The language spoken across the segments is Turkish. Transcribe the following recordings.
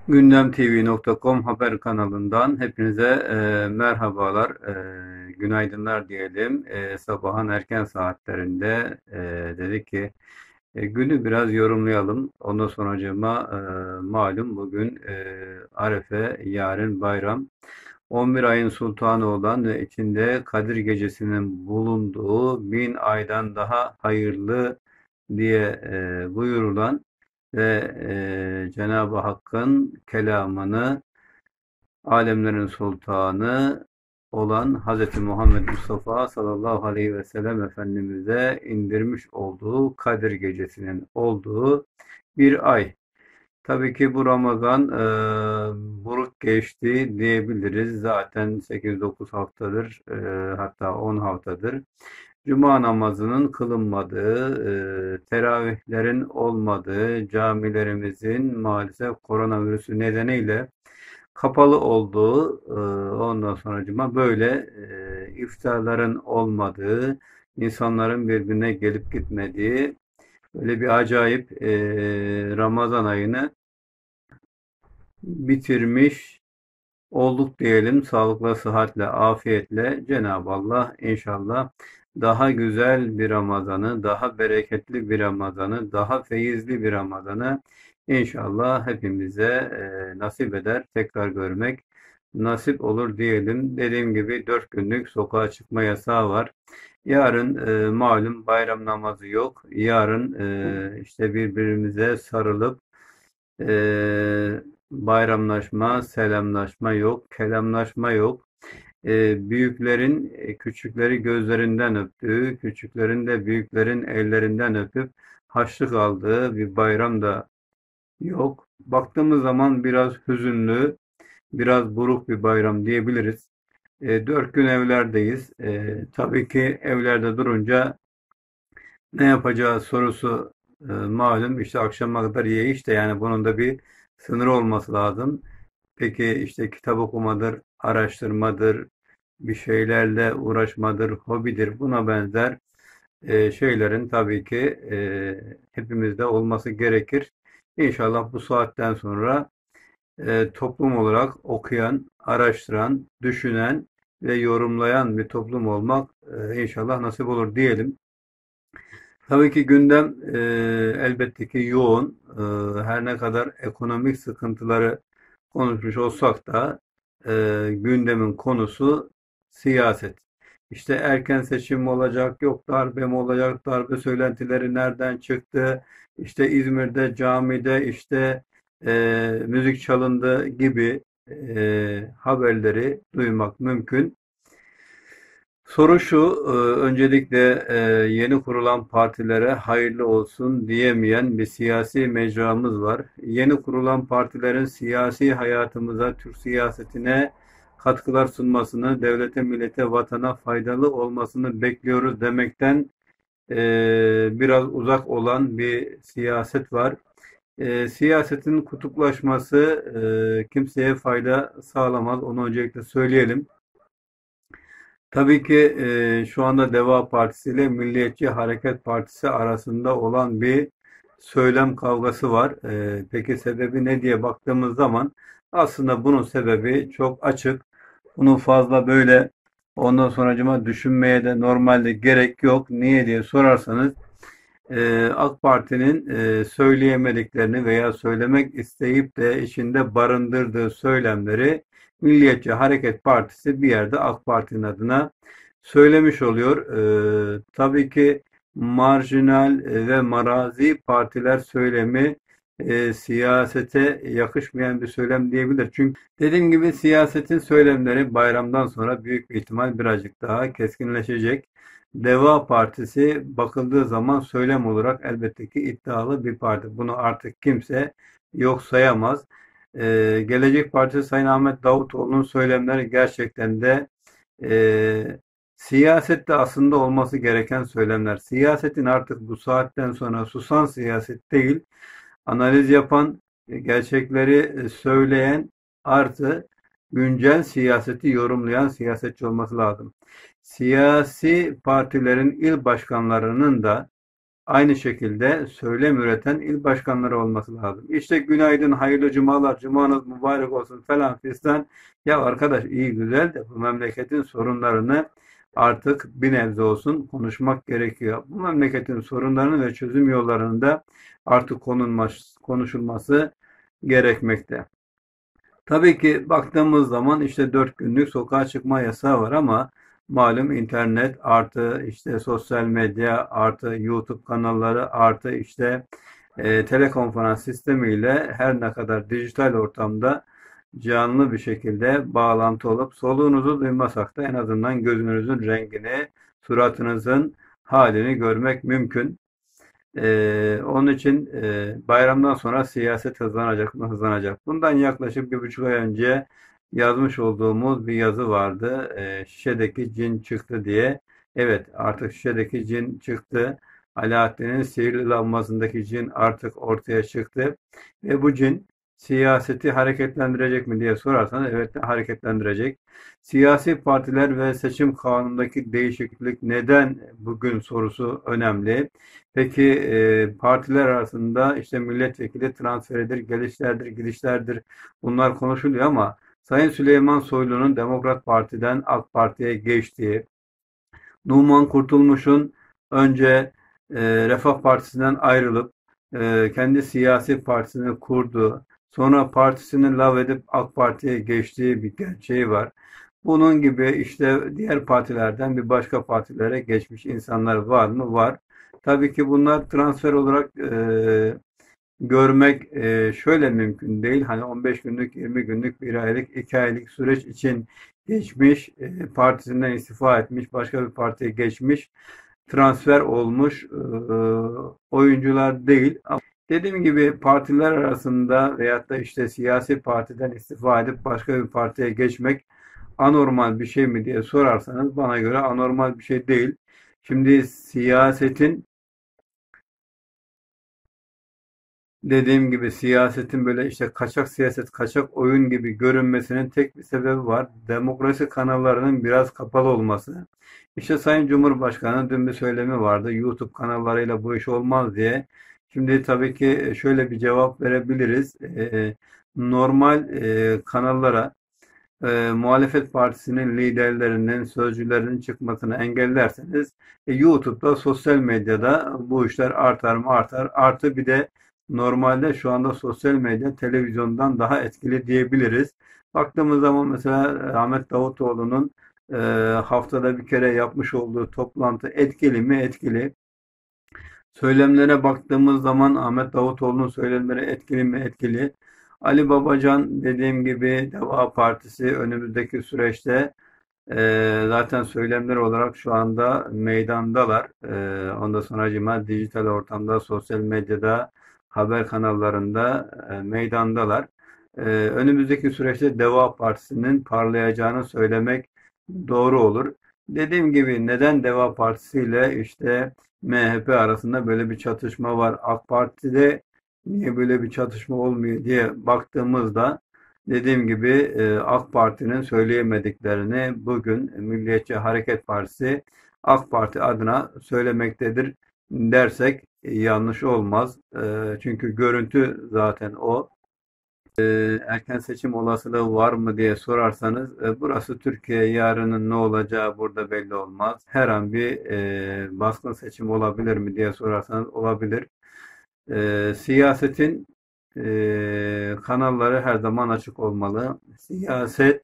Gündemtv.com haber kanalından hepinize merhabalar, günaydınlar diyelim. Sabahın erken saatlerinde dedik ki günü biraz yorumlayalım. Ondan sonracığıma malum bugün Arefe, yarın bayram. 11 ayın sultanı olan ve içinde Kadir Gecesi'nin bulunduğu 1000 aydan daha hayırlı diye buyurulan ve Cenab-ı Hakk'ın kelamını alemlerin sultanı olan Hz. Muhammed Mustafa sallallahu aleyhi ve sellem Efendimiz'e indirmiş olduğu Kadir Gecesi'nin olduğu bir ay. Tabii ki bu Ramazan buruk geçti diyebiliriz. Zaten 8-9 haftadır, hatta 10 haftadır Cuma namazının kılınmadığı, teravihlerin olmadığı, camilerimizin maalesef koronavirüsü nedeniyle kapalı olduğu, ondan sonracıma böyle iftarların olmadığı, insanların birbirine gelip gitmediği, böyle bir acayip Ramazan ayını bitirmiş olduk diyelim. Sağlıkla, sıhhatle, afiyetle Cenab-ı Allah inşallah daha güzel bir Ramazan'ı, daha bereketli bir Ramazan'ı, daha feyizli bir Ramazan'ı inşallah hepimize nasip eder. Tekrar görmek nasip olur diyelim. Dediğim gibi 4 günlük sokağa çıkma yasağı var. Yarın malum bayram namazı yok. Yarın işte birbirimize sarılıp bayramlaşma, selamlaşma yok, kelamlaşma yok. Büyüklerin küçükleri gözlerinden öptüğü, küçüklerin de büyüklerin ellerinden öpüp haçlık aldığı bir bayram da yok. Baktığımız zaman biraz hüzünlü, biraz buruk bir bayram diyebiliriz. 4 gün evlerdeyiz. Tabii ki evlerde durunca ne yapacağı sorusu malum. İşte akşama kadar ye işte, yani bunun da bir sınırı olması lazım. Peki işte kitap okumadır, araştırmadır, bir şeylerle uğraşmadır, hobidir, buna benzer şeylerin tabii ki hepimizde olması gerekir. İnşallah bu saatten sonra toplum olarak okuyan, araştıran, düşünen ve yorumlayan bir toplum olmak inşallah nasip olur diyelim. Tabii ki gündem elbette ki yoğun. Her ne kadar ekonomik sıkıntıları konuşmuş olsak da gündemin konusu siyaset. İşte erken seçim mi olacak, yok darbe mi olacak, darbe söylentileri nereden çıktı? İşte İzmir'de camide işte müzik çalındı gibi haberleri duymak mümkün. Soru şu, öncelikle yeni kurulan partilere hayırlı olsun diyemeyen bir siyasi mecramız var. Yeni kurulan partilerin siyasi hayatımıza, Türk siyasetine katkılar sunmasını, devlete, millete, vatana faydalı olmasını bekliyoruz demekten biraz uzak olan bir siyaset var. Siyasetin kutuplaşması kimseye fayda sağlamaz, onu öncelikle söyleyelim. Tabii ki şu anda Deva Partisi ile Milliyetçi Hareket Partisi arasında olan bir söylem kavgası var. Peki sebebi ne diye baktığımız zaman aslında bunun sebebi çok açık. Bunu fazla böyle ondan sonracıma düşünmeye de normalde gerek yok. Niye diye sorarsanız AK Parti'nin söyleyemediklerini veya söylemek isteyip de içinde barındırdığı söylemleri Milliyetçi Hareket Partisi bir yerde AK Parti'nin adına söylemiş oluyor. Tabii ki marjinal ve marazi partiler söylemi siyasete yakışmayan bir söylem diyebilir. Çünkü dediğim gibi siyasetin söylemleri bayramdan sonra büyük bir ihtimal birazcık daha keskinleşecek. Deva Partisi bakıldığı zaman söylem olarak elbette ki iddialı bir parti. Bunu artık kimse yok sayamaz. Gelecek Partisi Sayın Ahmet Davutoğlu'nun söylemleri gerçekten de siyasette aslında olması gereken söylemler. Siyasetin artık bu saatten sonra susan siyaset değil, analiz yapan, gerçekleri söyleyen artı güncel siyaseti yorumlayan siyasetçi olması lazım. Siyasi partilerin il başkanlarının da aynı şekilde söylem üreten il başkanları olması lazım. İşte günaydın, hayırlı cumalar, cumanız mübarek olsun falan fistan. Ya arkadaş iyi güzel de bu memleketin sorunlarını artık bir nebze olsun konuşmak gerekiyor. Bu memleketin sorunlarını ve çözüm yollarını da artık konuşulması gerekmekte. Tabii ki baktığımız zaman işte 4 günlük sokağa çıkma yasağı var ama malum internet artı işte sosyal medya artı YouTube kanalları artı işte telekonferans sistemiyle her ne kadar dijital ortamda canlı bir şekilde bağlantı olup soluğunuzu duymasak da en azından gözünüzün rengini, suratınızın halini görmek mümkün. Onun için bayramdan sonra siyaset hızlanacak mı? Hızlanacak. Bundan yaklaşık 1,5 ay önce yazmış olduğumuz bir yazı vardı. Şişedeki cin çıktı diye. Evet, artık şişedeki cin çıktı. Alaaddin'in sihirli lambasındaki cin artık ortaya çıktı. Ve bu cin siyaseti hareketlendirecek mi diye sorarsanız evet hareketlendirecek. Siyasi partiler ve seçim kanunundaki değişiklik neden bugün sorusu önemli. Peki partiler arasında işte milletvekili transferidir, gelişlerdir, gidişlerdir bunlar konuşuluyor ama Sayın Süleyman Soylu'nun Demokrat Parti'den AK Parti'ye geçtiği, Numan Kurtulmuş'un önce Refah Partisi'nden ayrılıp kendi siyasi partisini kurduğu, sonra partisini lağvedip AK Parti'ye geçtiği bir gerçeği var. Bunun gibi işte diğer partilerden bir başka partilere geçmiş insanlar var mı? Var. Tabii ki bunlar transfer olarak görmek şöyle mümkün değil. Hani 15 günlük, 20 günlük, 1 aylık, 2 aylık süreç için geçmiş, partisinden istifa etmiş, başka bir partiye geçmiş, transfer olmuş oyuncular değil. Dediğim gibi partiler arasında veyahut da işte siyasi partiden istifa edip başka bir partiye geçmek anormal bir şey mi diye sorarsanız bana göre anormal bir şey değil. Şimdi dediğim gibi siyasetin böyle işte kaçak siyaset, kaçak oyun gibi görünmesinin tek bir sebebi var. Demokrasi kanallarının biraz kapalı olması. İşte Sayın Cumhurbaşkanı'nın dün bir söylemi vardı. YouTube kanallarıyla bu iş olmaz diye. Şimdi tabii ki şöyle bir cevap verebiliriz. Normal kanallara muhalefet partisinin liderlerinin, sözcülerinin çıkmasını engellerseniz YouTube'da, sosyal medyada bu işler artar mı artar. Artı bir de normalde şu anda sosyal medya televizyondan daha etkili diyebiliriz. Baktığımız zaman mesela Ahmet Davutoğlu'nun e, haftada bir kere yapmış olduğu toplantı etkili mi? Etkili. Söylemlere baktığımız zaman Ahmet Davutoğlu'nun söylemleri etkili mi? Etkili. Ali Babacan dediğim gibi Deva Partisi önümüzdeki süreçte zaten söylemler olarak şu anda meydandalar. Ondan sonracığıma dijital ortamda, sosyal medyada, haber kanallarında meydandalar. Önümüzdeki süreçte Deva Partisi'nin parlayacağını söylemek doğru olur. Dediğim gibi neden Deva Partisi ile işte MHP arasında böyle bir çatışma var? AK Parti'de niye böyle bir çatışma olmuyor diye baktığımızda dediğim gibi AK Parti'nin söyleyemediklerini bugün Milliyetçi Hareket Partisi AK Parti adına söylemektedir dersek yanlış olmaz. Çünkü görüntü zaten o. Erken seçim olasılığı var mı diye sorarsanız burası Türkiye, yarının ne olacağı burada belli olmaz. Her an bir baskın seçim olabilir mi diye sorarsanız olabilir. Siyasetin kanalları her zaman açık olmalı. Siyaset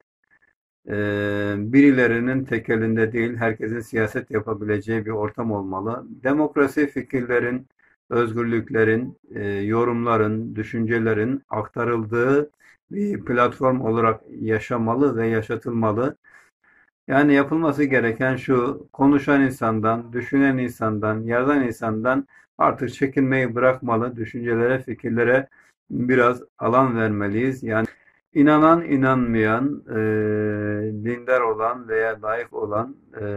birilerinin tek elinde değil, herkesin siyaset yapabileceği bir ortam olmalı. Demokrasi fikirlerin, özgürlüklerin, yorumların, düşüncelerin aktarıldığı bir platform olarak yaşamalı ve yaşatılmalı. Yani yapılması gereken şu, konuşan insandan, düşünen insandan, yazan insandan artık çekinmeyi bırakmalı, düşüncelere, fikirlere biraz alan vermeliyiz. Yani inanan, inanmayan, dindar olan veya layık olan,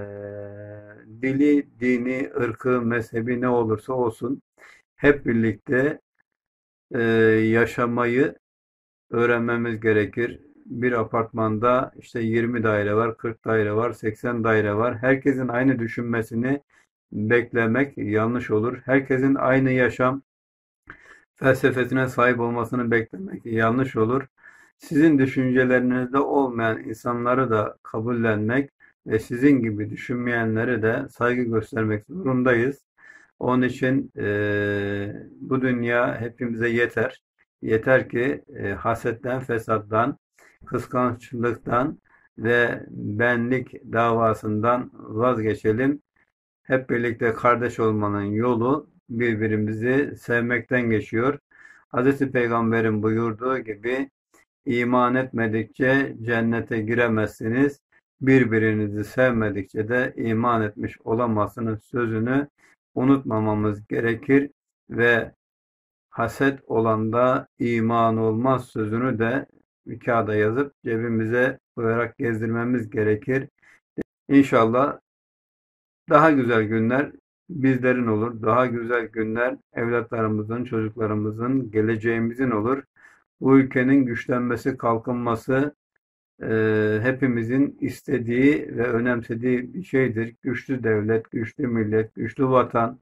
dili, dini, ırkı, mezhebi ne olursa olsun hep birlikte eee, yaşamayı öğrenmemiz gerekir. Bir apartmanda işte 20 daire var, 40 daire var, 80 daire var. Herkesin aynı düşünmesini beklemek yanlış olur. Herkesin aynı yaşam felsefesine sahip olmasını beklemek yanlış olur. Sizin düşüncelerinizde olmayan insanları da kabullenmek ve sizin gibi düşünmeyenlere de saygı göstermek zorundayız. Onun için bu dünya hepimize yeter. Yeter ki hasetten, fesattan, kıskançlıktan ve benlik davasından vazgeçelim. Hep birlikte kardeş olmanın yolu birbirimizi sevmekten geçiyor. Hz. Peygamber'in buyurduğu gibi iman etmedikçe cennete giremezsiniz. Birbirinizi sevmedikçe de iman etmiş olamazsınız sözünü unutmamamız gerekir ve haset olanda iman olmaz sözünü de bir kağıda yazıp cebimize koyarak gezdirmemiz gerekir. İnşallah daha güzel günler bizlerin olur. Daha güzel günler evlatlarımızın, çocuklarımızın, geleceğimizin olur. Bu ülkenin güçlenmesi, kalkınması hepimizin istediği ve önemsediği bir şeydir. Güçlü devlet, güçlü millet, güçlü vatan.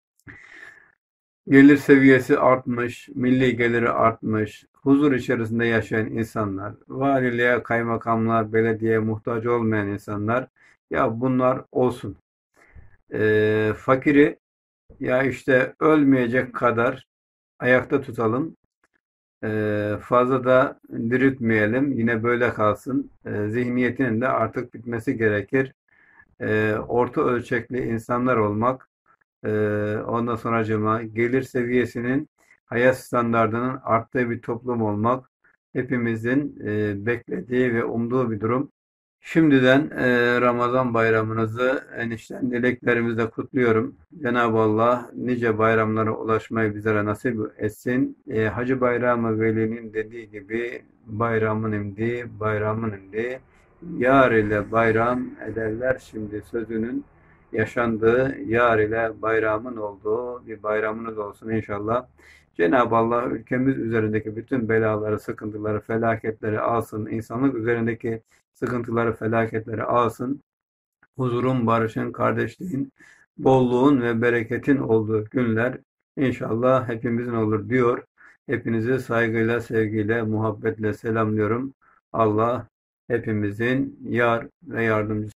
Gelir seviyesi artmış, milli geliri artmış, huzur içerisinde yaşayan insanlar, valiliğe, kaymakamlığa, belediyeye muhtaç olmayan insanlar, ya bunlar olsun. Fakiri ya işte ölmeyecek kadar ayakta tutalım. Fazla da diriltmeyelim. Yine böyle kalsın. Zihniyetinin de artık bitmesi gerekir. Orta ölçekli insanlar olmak, ondan sonracığıma gelir seviyesinin, hayat standardının arttığı bir toplum olmak hepimizin beklediği ve umduğu bir durum. Şimdiden Ramazan bayramınızı enişten dileklerimizle kutluyorum. Cenab-ı Allah nice bayramlara ulaşmayı bizlere nasip etsin. Hacı Bayram-ı Veli'nin dediği gibi bayramın imdi, bayramın imdi. Yar ile bayram ederler şimdi sözünün yaşandığı, yar ile bayramın olduğu bir bayramınız olsun inşallah. Cenab-ı Allah ülkemiz üzerindeki bütün belaları, sıkıntıları, felaketleri alsın. İnsanlık üzerindeki sıkıntıları, felaketleri alsın. Huzurun, barışın, kardeşliğin, bolluğun ve bereketin olduğu günler inşallah hepimizin olur diyor. Hepinizi saygıyla, sevgiyle, muhabbetle selamlıyorum. Allah hepimizin yar ve yardımcısı